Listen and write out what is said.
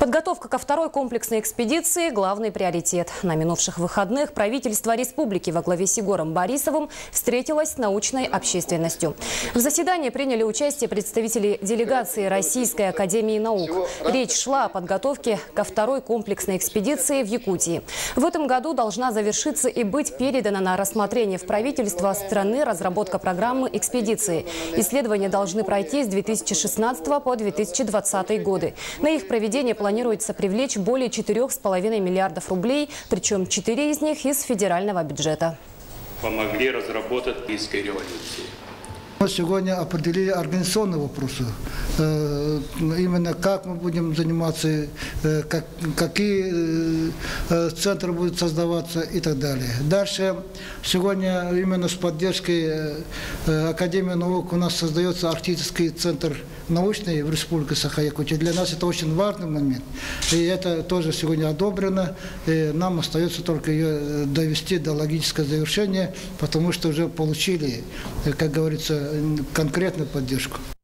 Подготовка ко второй комплексной экспедиции – главный приоритет. На минувших выходных правительство республики во главе с Егором Борисовым встретилось с научной общественностью. В заседании приняли участие представители делегации Российской академии наук. Речь шла о подготовке ко второй комплексной экспедиции в Якутии. В этом году должна завершиться и быть передана на рассмотрение в правительство страны разработка программы экспедиции. Исследования должны пройти с 2016 по 2020 годы. На их проведение планируется привлечь более 4,5 миллиардов рублей, причем 4 из них из федерального бюджета. Помогли разработать Киевской революции. Мы сегодня определили организационные вопросы. Именно как мы будем заниматься, какие центры будут создаваться и так далее. Дальше сегодня именно с поддержкой Академии наук у нас создается арктический центр научный в Республике Саха-Якутия. Для нас это очень важный момент. И это тоже сегодня одобрено. И нам остается только ее довести до логического завершения, потому что уже получили, как говорится, конкретную поддержку.